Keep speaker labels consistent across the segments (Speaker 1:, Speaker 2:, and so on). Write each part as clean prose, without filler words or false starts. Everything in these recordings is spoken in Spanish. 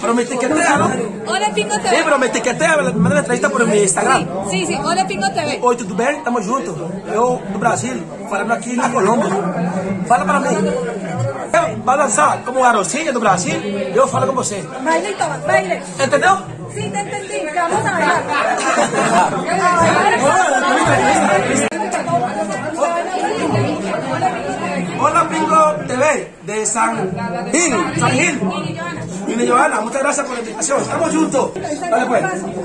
Speaker 1: Pero me etiquetea, ¿no?
Speaker 2: Hola Pingo TV.
Speaker 1: Sí, pero me etiquetea, me manda la entrevista por mi Instagram.
Speaker 2: Sí, Hola Pingo TV.
Speaker 1: Oi, tudo bem? Estamos juntos. Eu, do Brasil, falando aqui na Colômbia. Fala pra mim. Vai dançar como a Rosinha do Brasil, eu falo com você.
Speaker 2: Baile, Tomás, baile.
Speaker 1: Entendeu?
Speaker 2: Sí, te entendí, que vamos a bailar.
Speaker 1: Hola Pingo TV de San Gil. Y Johanna, muchas gracias por la invitación. Estamos juntos. Dale pues.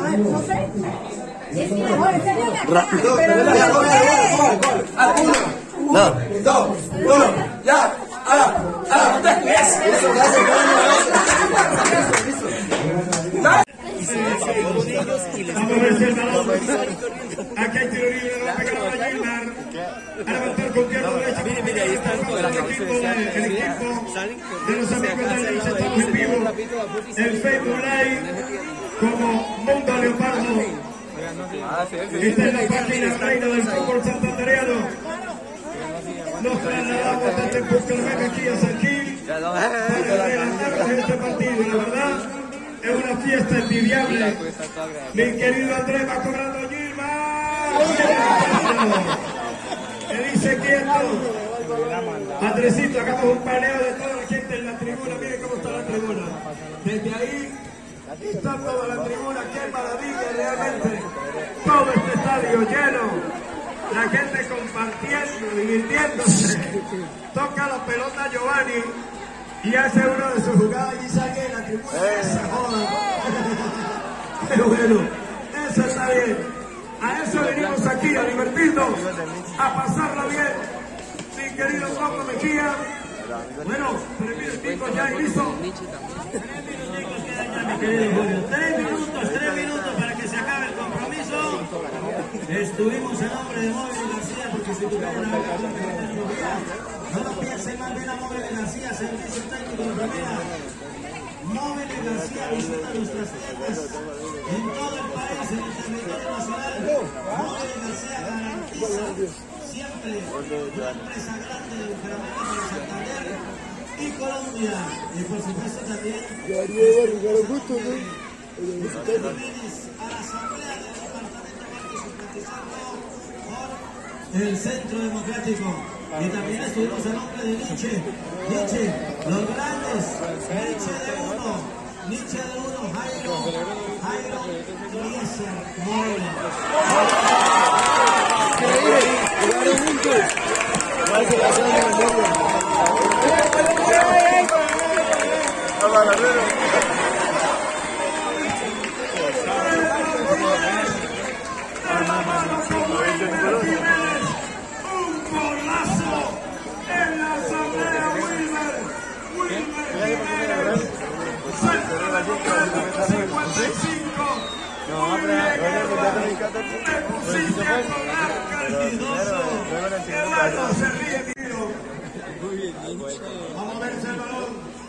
Speaker 1: Rápido. Uno, dos, ya.
Speaker 3: Aquí hay tiro libre, la va a pegar a Gilmar. A levantar con pierna derecha. Mire, ahí está el equipo de los amigos del sector en vivo. El Facebook Live como Mundo Leopardo. Esta es la página reina del fútbol santandereano. Nos trasladamos desde Bucaramanga aquí a San Gil para adelantarnos en este partido. La verdad, es una fiesta envidiable. Mi querido Andrés va cobrando Gilmar. Me dice quieto. Andresito, hagamos un paneo de toda la gente en la tribuna. Miren cómo está la tribuna. Desde ahí está toda la tribuna. Qué maravilla realmente. Todo este estadio lleno. La gente compartiendo, divirtiéndose. Toca la pelota Giovanni y hace una de sus jugadas y sale en la tribuna. Se joda. Pero bueno, eso está bien. A eso venimos aquí, a divertirnos, a pasarla bien. Mi querido Pablo Mejía. Bueno, 3 minutos ya y listo. 3 minutos quedan ya, mi querido Julio. 3 minutos para que se acabe el compromiso. Estuvimos en nombre de Móvil García porque si tuvieron una ocasión de tecnología, no lo piensen más bien a Móvil García, servicio técnico de primera. Móvil García visita nuestras tiendas en todo el país, en el territorio nacional. Móvil García garantiza siempre una empresa grande de Bucaramanga para Santander y Colombia. Y por supuesto también a la asamblea del departamento Marcos simpatizando por el Centro Democrático. Y también estuvimos a nombre de Nietzsche, los grandes, Nietzsche de 1, Jairo Eliezer Moreno. Vamos a ver ese balón.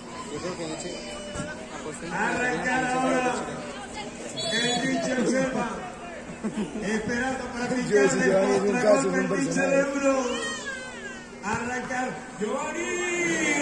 Speaker 3: Arrancar ahora el Nietzsche observa, esperando para brincarle contra golpe el Nietzsche de 1. Arrancar Giovanni.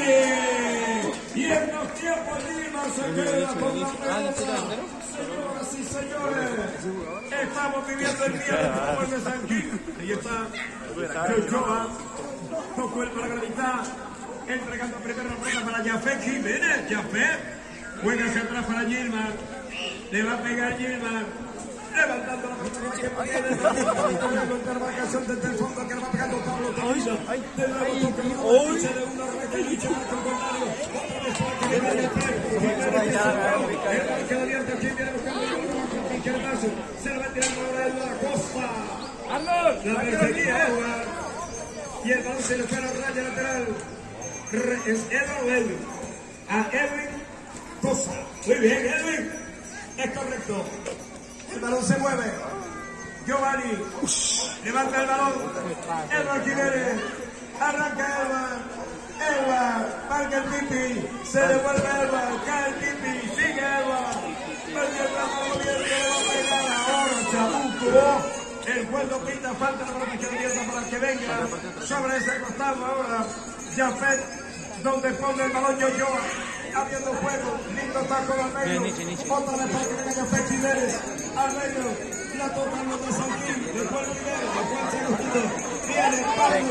Speaker 3: Y en los tiempos Lima se queda con la pelota. Señoras y señores, estamos viviendo el día del fútbol de San Gil. Ahí está Ochoa, tocó el para la mitad, entregando primero la pelota para Jafet Jiménez. Jafet juega hacia atrás para Gilmar, le va a pegar Gilmar, levantando la pelota que tiene contra marcación desde el fondo que le va pegando Pablo Tavino. De nuevo toca el número 15 de una rebelde Nietzsche marca el contrario. Otra vez para que viene el que la abierta aquí viene buscando el izquierdazo. Se lo va tirando ahora de la Costa. La perseguía Edward. Y el balón se le fue a la raya lateral. Es Edward a Edwin Costa. Muy bien, Edwin. Es correcto. El balón se mueve. Giovanni levanta el balón. Edward Jiménez. Arranca Edward. Marca el Pipi. Se devuelve Edward. Cae el Pipi. Sigue Edward. Le va a pegar ahora Chabuco. El juez no pita falta, la pelota queda abierta para que venga sobre ese costado ahora Jafet, donde pone el balón Yoyoa. abriendo juego, lindo taco al medio, otra vez para que venga Jafé Quimenes, al medio, la toca el de San Gil, después primero, después el segundo, viene Pablo,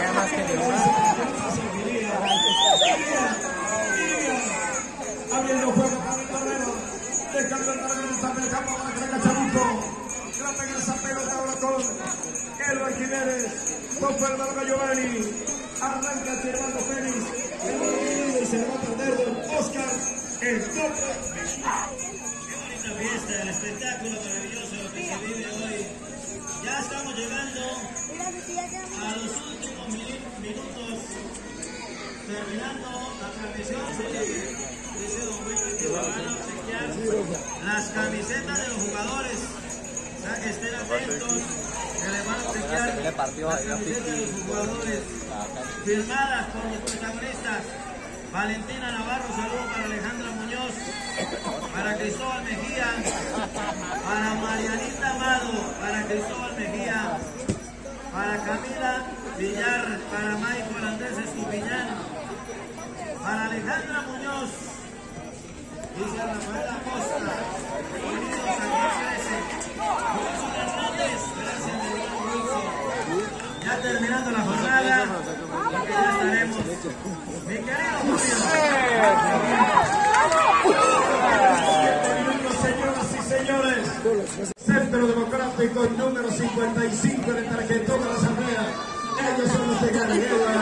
Speaker 3: abriendo juego para el Torrero, dejando el Torrero, está en el campo para que venga Chabuco, la pega esa pelota ahora con Elba Quimenes, toca el balón a Giovanni, arranca el hermano Félix, y se le va a perder don Oscar, el tope.
Speaker 4: Qué bonita fiesta, el espectáculo maravilloso que se vive hoy. Ya estamos llegando a los últimos minutos, terminando la transmisión. Dice don Willy que van a obsequiar las camisetas de los jugadores. O sea, que estén atentos, que le van a obsequiar las camisetas de los jugadores firmadas por los protagonistas. Valentina Navarro, saludo para Alejandra Muñoz, para Cristóbal Mejía, para Marianita Amado, para Cristóbal Mejía, para Camila Villar, para Michael Andrés Estupiñán, para Alejandra Muñoz, dice Rafael Acosta, Unidos aquí crece, Wilson Hernández, gracias mi hermano Wilson. Ya terminando la jornada, porque ya estaremos. Mi querido Julio.
Speaker 3: Señoras y señores, Centro Democrático número 55 en el tarjetón de la Asamblea. Ellos son los de Gariguela.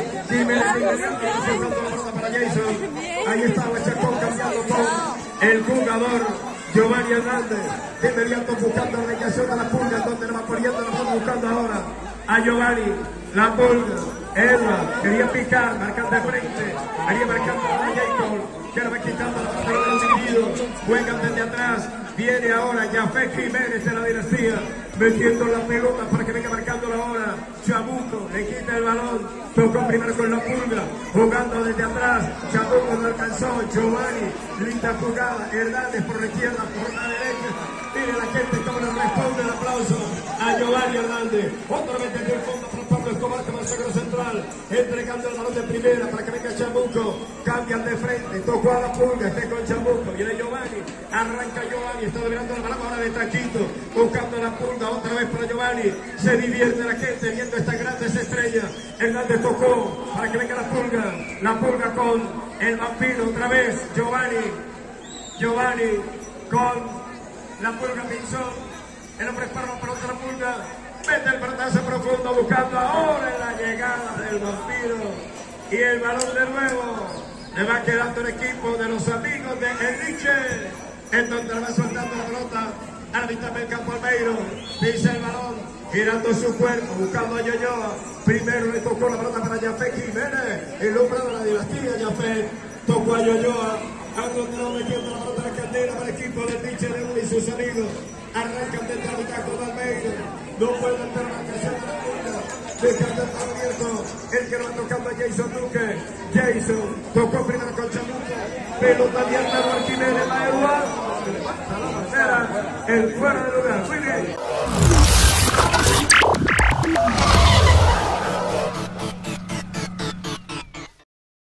Speaker 3: Para Jason. Ahí estaba Chacón cambiando con el jugador Giovanni Hernández. De inmediato buscando la reacción a la pulga, donde le va poniendo, la vamos buscando ahora a Giovanni, la pulga. Elba quería picar, marcando de frente, quería marcando a Jacob, que le va quitando la pelota del dividido, juegan desde atrás, viene ahora Jafé Quimenes de la dinastía, metiendo la pelota para que venga marcando la hora, Chabuco le quita el balón, tocó primero con la pulga, jugando desde atrás, Chabuco no alcanzó, Giovanni, linda jugada, Hernández por la izquierda, por la derecha, mire la gente cómo le responde el aplauso a Giovanni Hernández, otra vez desde el fondo para Pablo Escobar, que va al sagro central, entregando el balón de primera para que venga Chabuco, cambian de frente, tocó a la pulga, este con Chabuco, viene Giovanni, arranca Giovanni, está dominando el balón ahora de taquito, buscando la pulga, otra vez para Giovanni, se divierte la gente viendo estas grandes estrellas, Hernández tocó para que venga la pulga con el vampiro, otra vez Giovanni con la pulga Pinzón, el hombre paró para otra pulga, mete el pelotazo profundo buscando ahora la llegada del vampiro y el balón de nuevo le va quedando el equipo de los amigos de Enrique, en donde le va soltando la pelota a la mitad del campo Almeiro, pisa el balón girando su cuerpo buscando a Yoyoa, primero le tocó la pelota para Jafé Quimenes, el hombre de la dinastía. Jafé tocó a Yoyoa, ha metiendo la pelota a la candela para el equipo de Enrique y sus amigos. Arrancan desde la mitad con Almeida, no pueden ver la presión de la punta, dejando el palo abierto, el que lo va tocando a Jason Duque, Jason tocó primero con Chabuco, pelota abierta por Quimenes, la Eduardo, se levanta la bandera, el fuera de lugar, muy bien.